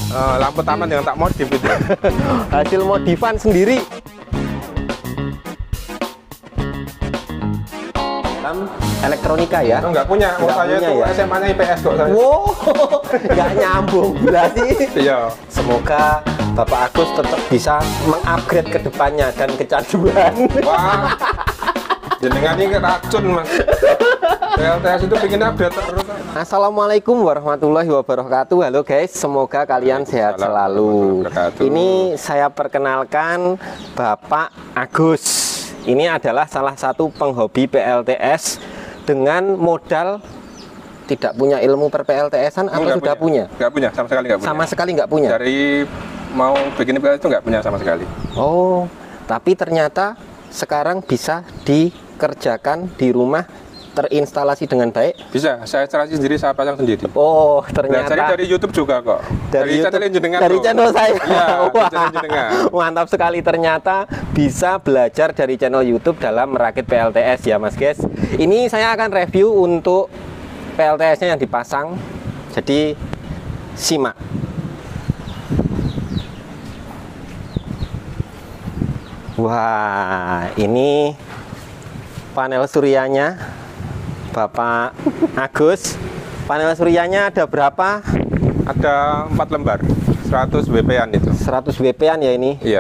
lampu taman yang tak modif itu. Hasil modifan sendiri. Elektronika ya? Enggak punya. Oh, saya punya tuh ya? SMA-nya IPS kok saya. Wow, nggak nyambung berarti. Iya. Semoga Bapak Agus tetap bisa mengupgrade ke depannya dan kecanduan. Wah. Jenengan ini racun, Mas. PLTS itu bikin update terus. Assalamualaikum warahmatullahi wabarakatuh. Halo guys, semoga kalian sehat selalu. Ini saya perkenalkan Bapak Agus. Ini adalah salah satu penghobi PLTS dengan modal tidak punya ilmu per PLTS-an atau sudah punya? Nggak punya, sama sekali nggak punya. Sama sekali nggak punya? Dari mau bikin PLTS itu nggak punya sama sekali. Oh, tapi ternyata sekarang bisa dikerjakan di rumah, terinstalasi dengan baik? Bisa, saya instalasi sendiri, saya pasang sendiri. Oh, ternyata dari YouTube juga kok. Dari channel jenengan. Dari channel saya. Iya, Wah, channel jenengan. mantap sekali, ternyata bisa belajar dari channel YouTube dalam merakit PLTS ya Mas guys. Ini saya akan review untuk PLTS-nya yang dipasang. Jadi simak. Wah, ini panel suryanya Bapak Agus. Panel suryanya ada berapa? Ada 4 lembar, 100 WP-an itu. 100 WP-an ya ini. Iya.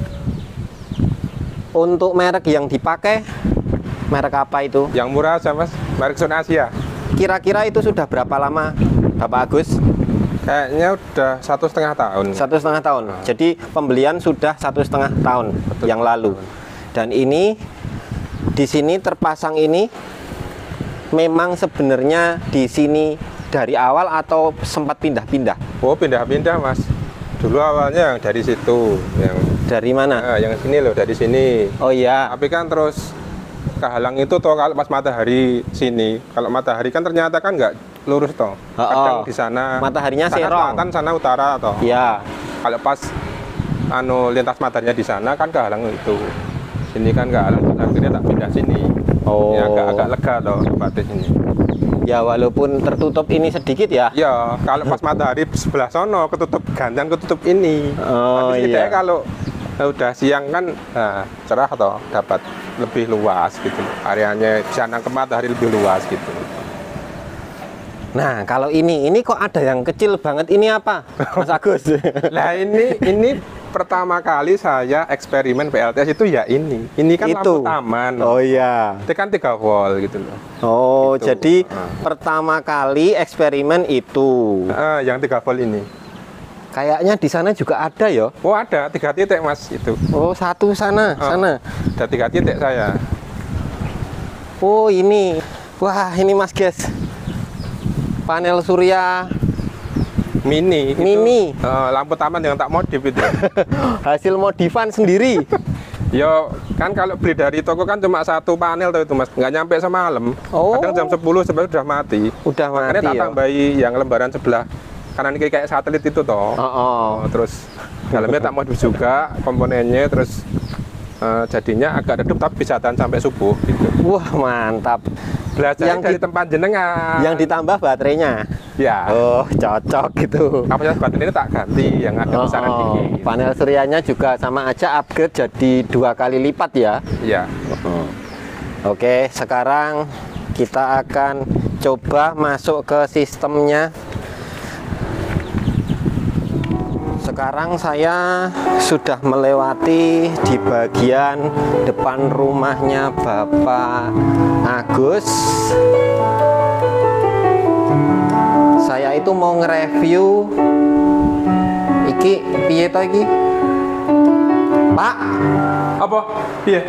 Untuk merek yang dipakai, merek apa itu? Yang murah sama merek Sun Asia. Kira-kira itu sudah berapa lama Bapak Agus? Kayaknya udah 1,5 tahun. 1,5 tahun. Jadi pembelian sudah 1,5 tahun yang lalu. Dan ini di sini terpasang ini memang sebenarnya di sini dari awal atau sempat pindah-pindah? Oh, pindah-pindah Mas. Dulu awalnya yang dari situ, yang dari mana? yang sini loh, dari sini. Oh iya. Tapi kan terus kehalang itu toh kalau pas matahari sini. Kalau matahari kan ternyata kan nggak lurus toh. Kadang di sana mataharinya sana serong. selatan, sana utara toh. Iya. Kalau pas lintas mataharinya di sana kan kehalang itu. Sini kan kehalang, akhirnya tak pindah sini. Oh. Ya, agak lega loh batis ini. Ya walaupun tertutup ini sedikit ya. Ya, kalau pas matahari sebelah sono ketutup gantian ketutup ini. Oh tapi iya. Kalau udah siang kan cerah toh, dapat lebih luas gitu. Areanya bisa nangkep matahari lebih luas gitu. Nah, kalau ini kok ada yang kecil banget, ini apa, Mas Agus? Nah, ini pertama kali saya eksperimen PLTS itu ya ini. Ini kan itu. lampu taman. Oh iya. Itu kan 3 volt gitu loh. Oh, gitu. jadi pertama kali eksperimen itu. Yang 3 volt ini. Kayaknya di sana juga ada ya? Oh, ada 3 titik Mas itu. Oh, satu sana, sana. Ada 3 titik saya. Oh, ini. Wah, ini Mas guys. Panel surya mini. Lampu taman yang tak modif itu. Hasil modifan sendiri. Yo, kan kalau beli dari toko kan cuma 1 panel tuh itu Mas, nggak nyampe semalam. Oh. Kadang jam 10 sebenarnya udah mati. Udah mati. Makanya tak tambahi yang lembaran sebelah kanan kiri kayak satelit itu toh. Terus dalamnya tak modif juga komponennya, terus jadinya agak redup tapi bisa tahan sampai subuh gitu. Wah, mantap. Belajar yang dari tempat jenengan. Yang ditambah baterainya. Ya. Oh, cocok gitu. Kapasitas baterai ini tak ganti yang ada besaran tinggi. Panel suryanya juga sama aja upgrade jadi 2 kali lipat ya. Iya. Oke, sekarang kita akan coba masuk ke sistemnya. Sekarang saya sudah melewati di bagian depan rumahnya Bapak Agus. Saya itu mau nge-review iki piye to iki? Pak, Apa? Iya.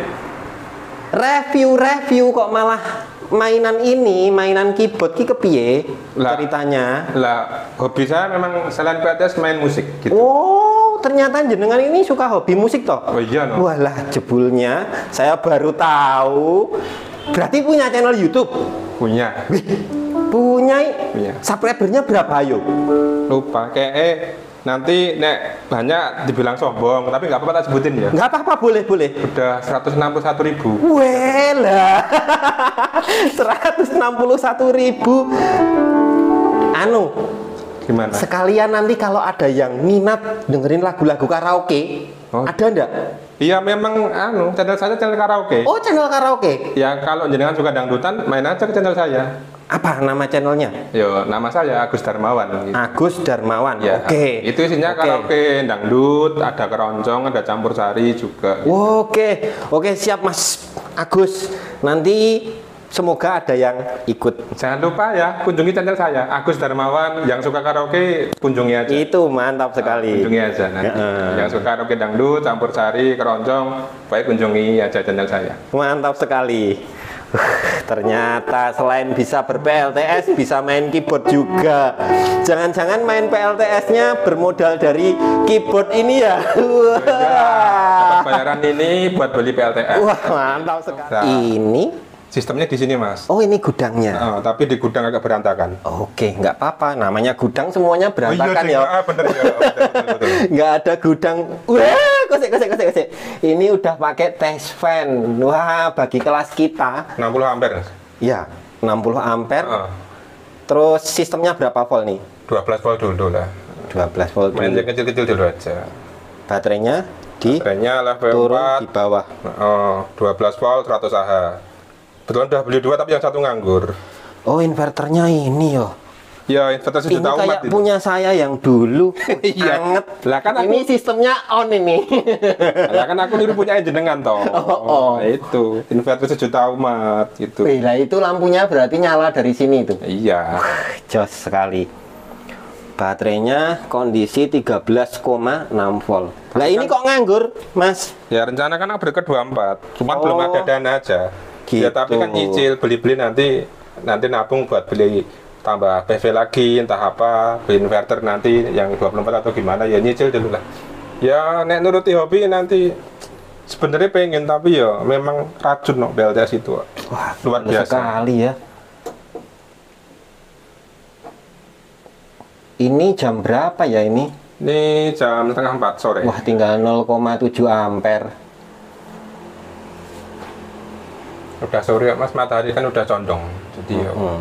Review kok malah mainan keyboard ki kepiye ceritanya? Lah, hobi saya memang selain PLTS main musik gitu. Oh, ternyata jenengan ini suka hobi musik toh? Oh iya no. Walah, jebulnya saya baru tahu. Berarti punya channel YouTube? Punya. Punya. Punya. Subscribernya berapa ayo? Lupa kayak nanti nek banyak dibilang sombong, tapi nggak apa-apa tak sebutin ya. Nggak apa-apa, boleh. Udah 161.000. Wela. 161.000. Gimana? Sekalian nanti kalau ada yang minat dengerin lagu-lagu karaoke, ada enggak? Iya memang channel saya channel karaoke. Oh, channel karaoke. Ya kalau jenengan suka dangdutan, main aja ke channel saya. Apa nama channelnya? Yo, nama saya Agus Darmawan. Gitu. Agus Darmawan. Ya, Oke. Itu isinya karaoke, dangdut, ada keroncong, ada campur sari juga. Oke, siap Mas Agus. Nanti semoga ada yang ikut. Jangan lupa ya, kunjungi channel saya Agus Darmawan. Yang suka karaoke, kunjungi aja. Itu mantap sekali. Kunjungi aja nanti. Yang suka karaoke dangdut, campur sari, keroncong, baik kunjungi aja channel saya. Mantap sekali. Ternyata selain bisa ber-PLTS, bisa main keyboard juga. Jangan-jangan main PLTS-nya bermodal dari keyboard ini ya? Dapat bayaran ini buat beli PLTS. Wah, mantap sekali. Nah, ini sistemnya di sini, Mas. Oh, ini gudangnya. Tapi di gudang agak berantakan. Oke, nggak apa-apa. Namanya gudang semuanya berantakan ya. Bener ya. Betul. Nggak ada gudang. Wah, kosek. Ini udah pakai test fan. Wah, bagi kelas kita. 60 ampere. Ya, 60 ampere. Terus sistemnya berapa volt nih? 12 volt dulu lah. 12 volt. Main yang kecil-kecil dulu aja. Baterainya level 4 di bawah. 12 volt 100 Ah. Betulan udah beli 2 tapi yang satu nganggur. Oh, inverternya ini yo. Ya, inverter 1 juta ini kayak punya saya yang dulu. Iya. Anget. Lah kan aku, ini sistemnya on ini. lah kan aku niru punya jenengan toh. Nah, itu inverter 1 juta umat gitu. Lah itu lampunya berarti nyala dari sini itu. Iya. Jos sekali. Baterainya kondisi 13,6 volt. Lah ini kok nganggur, Mas? Ya rencana kan upgrade ke 24. Cuma belum ada dana aja. Gitu. Ya tapi kan nyicil, beli-beli nanti nabung buat beli tambah PV lagi, entah apa, beli inverter nanti yang 24 atau gimana, ya nyicil dulu lah. Ya nek nuruti hobi nanti sebenarnya pengen, tapi ya memang racun PLTS itu. Wah, luar biasa sekali ya. Ini jam berapa ya ini? Ini jam setengah 4 sore. Wah, tinggal 0,7 ampere. Udah sore Mas, matahari kan udah condong. Jadi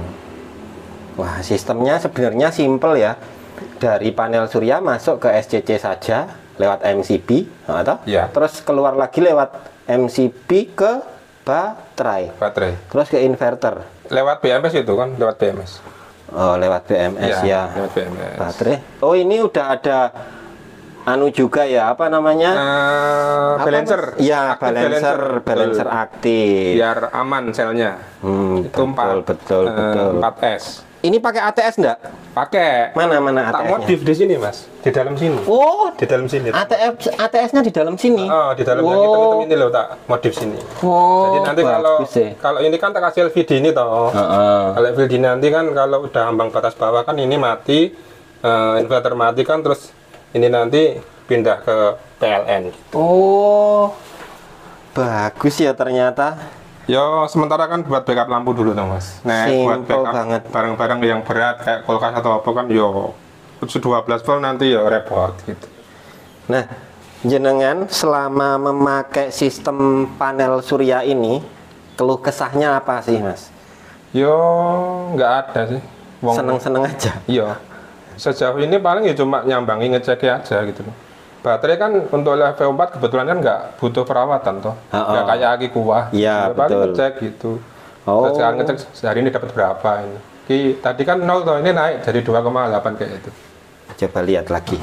Wah, sistemnya sebenarnya simple ya. Dari panel surya masuk ke SCC saja lewat MCB, atau? Ya. Terus keluar lagi lewat MCB ke baterai. Terus ke inverter. Lewat BMS itu kan, lewat BMS. Oh, lewat BMS ya. Lewat BMS. Baterai. Oh, ini udah ada anu juga ya, apa namanya? Balancer. Ya, balancer aktif. Biar aman selnya. Itu betul. 4S. Ini pakai ATS enggak? Pakai. Mana ATS-nya? Tak modif di sini, Mas. Di dalam sini. Oh, di dalam sini. ATS-nya di dalam sini. Oh, di dalam yang hitam-hitam ini loh, tak modif sini. Oh, jadi nanti kalau ini kan tak kasih LVD ini toh. Kalau LVD nanti kan kalau udah ambang batas bawah kan ini mati, inverter mati kan, terus ini nanti pindah ke PLN. Oh, bagus ya ternyata. Yo, sementara kan buat backup lampu dulu dong, Mas. Nah, buat backup banget. Barang-barang yang berat kayak kulkas atau apa kan yo 12 volt nanti yo repot gitu. Nah, jenengan selama memakai sistem panel surya ini, keluh kesahnya apa sih, Mas? Yo, nggak ada sih. Seneng-seneng aja. Iya. Sejauh ini paling ya cuma nyambangi ngecek aja gitu loh. Baterai kan untuk level 4 kebetulan kan nggak butuh perawatan toh. Nggak kayak aki kuah. Iya, paling betul. ngecek gitu. Sekarang ngecek sehari ini dapat berapa ini. Tadi kan 0 toh, ini naik jadi 2,8 kayak itu. Coba lihat lagi.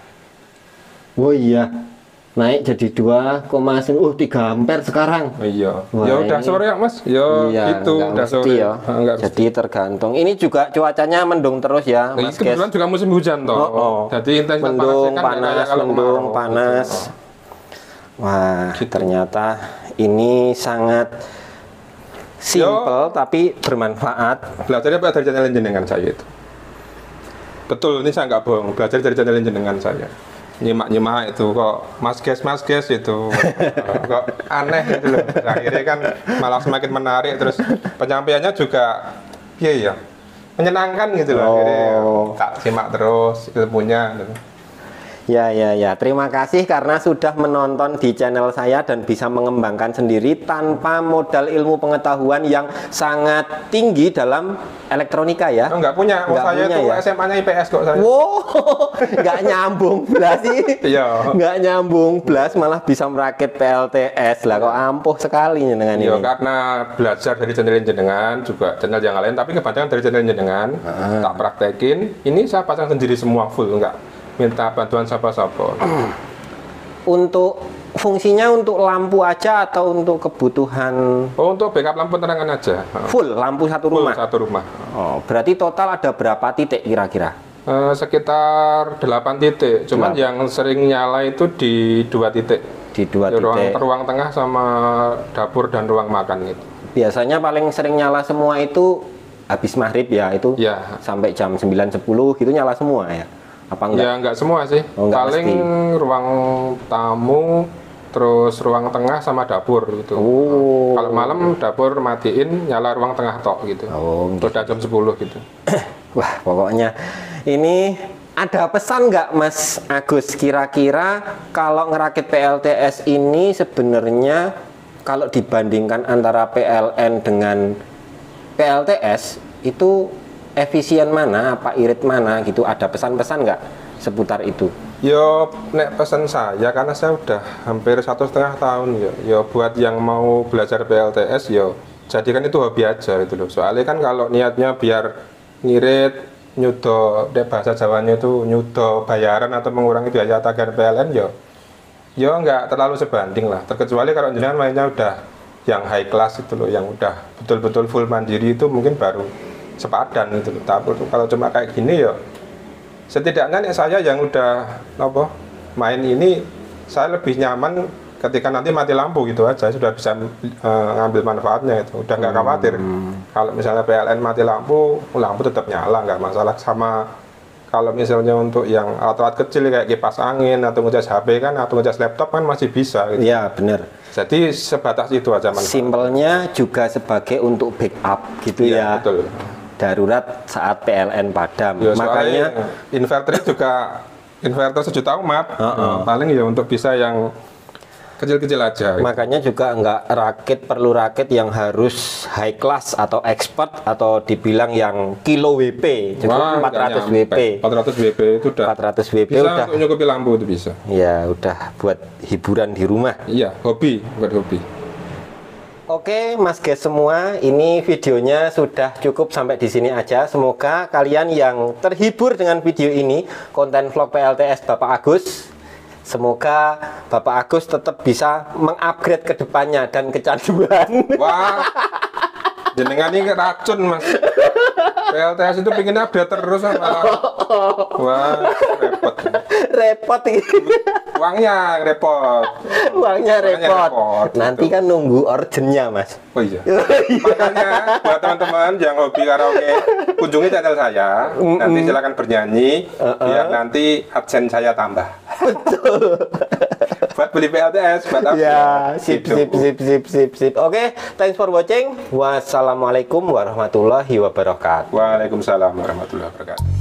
Oh iya. Naik jadi 2,3 ampere sekarang. Iya. Wah, ya udah sore ya, Mas. Ya iya, gitu, udah sore. Ya. Jadi tergantung. Ini juga cuacanya mendung terus ya, Mas. Kebetulan juga musim hujan toh. Jadi intensitas mendung, panasnya kan mendung, panas. Wah, gitu. Ternyata ini sangat simple tapi bermanfaat. Belajarnya dari channel jenengan saya itu. Betul, ini saya nggak bohong. Belajar dari channel jenengan saya. Nyimak itu kok mas guys itu kok aneh gitu loh. Akhirnya kan malah semakin menarik, terus penyampaiannya juga iya menyenangkan gitu loh. Akhirnya tak simak terus ilmunya gitu. Ya, ya, ya. Terima kasih karena sudah menonton di channel saya dan bisa mengembangkan sendiri tanpa modal ilmu pengetahuan yang sangat tinggi dalam elektronika ya. Enggak punya. Nggak saya punya, itu ya? SMA-nya IPS kok saya. Wow, nggak nyambung belas sih. Iya. Nggak nyambung belas, malah bisa merakit PLTS lah. Kok ampuh sekali dengan Iya, ini. karena belajar dari channel jenengan juga channel yang lain, tapi kebanyakan dari channel jenengan tak praktekin. Ini saya pasang sendiri semua full, enggak minta bantuan siapa-siapa. Untuk fungsinya untuk lampu aja atau untuk kebutuhan Oh, untuk backup lampu terangan aja. full lampu satu Full rumah? satu rumah. Oh, berarti total ada berapa titik kira-kira? Sekitar 8 titik. Cuman yang sering nyala itu di 2 titik. Di 2 Di titik. ruang tengah sama dapur dan ruang makan gitu. Biasanya paling sering nyala semua itu habis maghrib ya, itu Ya. sampai jam 9-10 gitu nyala semua ya? Apa enggak? Ya enggak semua sih. Oh, enggak Paling mesti. ruang tamu, terus ruang tengah sama dapur gitu. Oh. Kalau malam dapur matiin, nyala ruang tengah tok gitu. Oh, Udah jam 10 gitu. Wah, pokoknya ini ada pesan nggak Mas Agus? Kira-kira kalau ngerakit PLTS ini sebenarnya kalau dibandingkan antara PLN dengan PLTS itu efisien mana, apa irit mana gitu? Ada pesan-pesan nggak seputar itu? Yo, nek pesan saya karena saya udah hampir 1,5 tahun ya. Yo buat yang mau belajar PLTS yo, jadikan itu hobi aja gitu loh. Soalnya kan kalau niatnya biar ngirit, nyudo, dek bahasa Jawanya itu nyudo bayaran atau mengurangi biaya tagihan PLN yo nggak terlalu sebanding lah. Terkecuali kalau jenengan mainnya udah yang high class itu loh, yang udah betul-betul full mandiri itu mungkin baru sepadan gitu loh. Tapi kalau cuma kayak gini yo, setidaknya nih saya yang udah main ini saya lebih nyaman ketika nanti mati lampu gitu aja, sudah bisa ngambil manfaatnya itu, udah nggak khawatir kalau misalnya PLN mati lampu tetap nyala nggak masalah. Sama kalau misalnya untuk yang alat-alat kecil kayak kipas angin atau ngecas HP kan atau ngecas laptop kan masih bisa gitu. Iya, bener. Jadi sebatas itu aja manfaat. Simpelnya juga sebagai untuk backup gitu Iya, ya. betul. Darurat saat PLN padam. Ya, Makanya inverter juga inverter sejuta umat. Paling ya untuk bisa yang kecil-kecil aja. makanya juga perlu rakit yang harus high class atau expert atau dibilang yang kilo WP. Cuma 400 WP. 400 WP itu udah 400 WP bisa udah. untuk nyukupi lampu itu bisa. Ya, udah buat hiburan di rumah. Iya, hobi, buat hobi. Oke, Mas guys semua, ini videonya sudah cukup sampai di sini aja. Semoga kalian yang terhibur dengan video ini, konten vlog PLTS Bapak Agus. Semoga Bapak Agus tetap bisa mengupgrade ke depannya dan kecanduan. Wah, jenengan ini racun mas. PLTS itu pengennya update terus sama. Wah, repot. Repot ini. Uangnya repot. Uangnya repot. Nanti gitu. kan nunggu ordernya, Mas. Oh iya. Makanya buat teman-teman yang hobi karaoke, kunjungi channel saya. Nanti silakan bernyanyi, biar nanti adsense saya tambah. Betul. Buat beli PLTS, buat apa? Ya, sip. Oke, thanks for watching. Wassalamualaikum warahmatullahi wabarakatuh. Waalaikumsalam warahmatullahi wabarakatuh.